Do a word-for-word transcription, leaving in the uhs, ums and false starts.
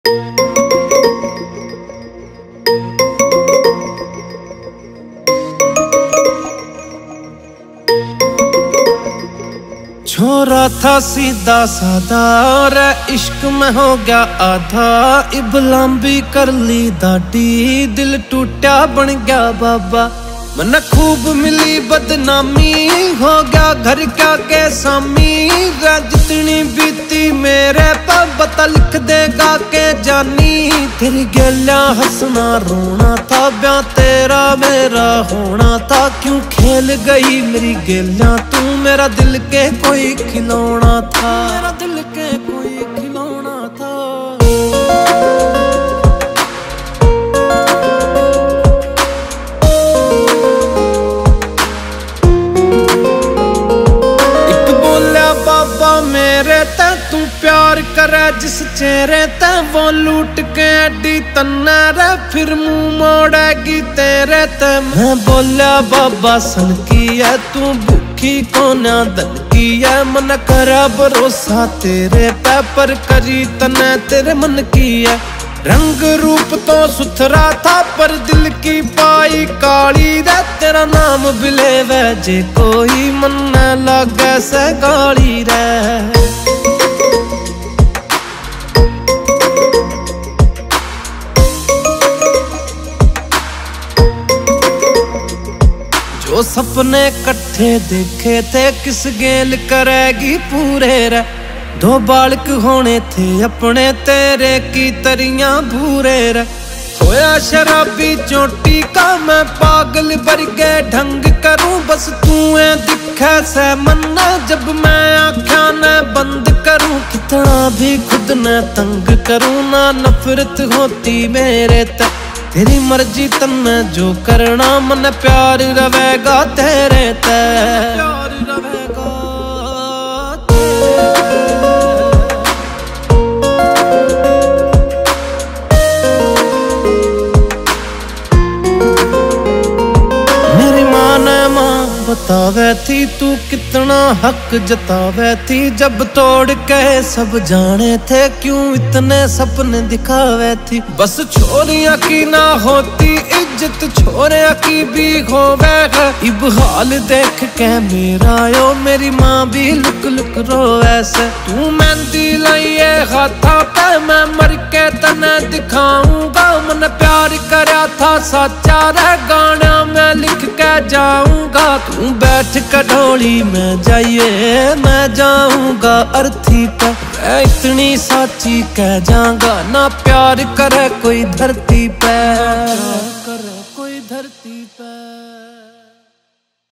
छोरा था सीधा साधा और इश्क में हो गया आधा। इब लंबी कर ली दाढ़ी, दिल टूटा बन गया बाबा। मन खूब मिली बदनामी, हो गया घर क्या के सामी। जितनी बीती मेरे पर बता लिख देगा के जानी। तेरी गैला हंसना रोना था, ब्याह तेरा मेरा होना था। क्यों खेल गई मेरी गैला तू, मेरा दिल के कोई खिलौना था। मेरा दिल के कोई खिलौना था। मेरे ते तू प्यार करे जिस चेहरे ते, वो लूट के अड्डी तन्ना रे फिर मुंह मोड़ेगी तेरे ते। मैं बोलिया बाबा सन की है तू भूखी कोना दल की है। मन करा भरोसा तेरे पे पर करी तने तेरे मन की है। रंग रूप तो सुथरा था पर दिल की पाई काली रे। तेरा नाम बिले वैजे कोई मन न लागे से गाली रे। जो सपने कट्ठे देखे थे किस गेल करेगी पूरे रे। दो बालक होने थे अपने तेरे की तरियां भूरे रे। होया शराबी चोटी का मैं पागल बरगे ढंग करूं। बस तू दिखे से मन्ना जब मैं आँखा न बंद करूं। कितना भी खुद न तंग करूं ना नफरत होती मेरे तक। तेरी मर्जी तन्ने जो करना मन प्यार रवेगा तेरे ते। प्यार रवेगा मेरी माँ ने माँ बतावे थी तू कितना हक जतावे थी। जब तोड़ के सब जाने थे क्यों इतने सपने दिखावे थी। बस छोरियां की ना होती इज्जत छोरियां की भी होवे। इब हाल देख के मेरा यो मेरी माँ भी लुक लुक रोवे से। तू मेहंदी लाइए हाथा पे मैं मर के तने दिखाऊंगा। मन प्यार करा था सच्चा रे गाना मैं लिख के जाऊंगा। तू बैठ कढोली में जाइए मैं जाऊंगा अर्थी पे। मैं इतनी साची कह जाऊंगा ना प्यार करे कोई धरती पे। करे कोई धरती पे।